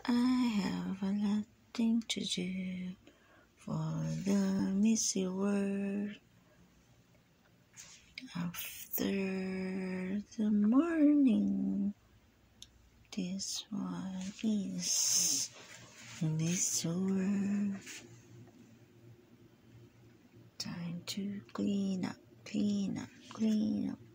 I have a lot thing to do for the messy world. After the morning, this one is this world. Time to clean up, clean up, clean up.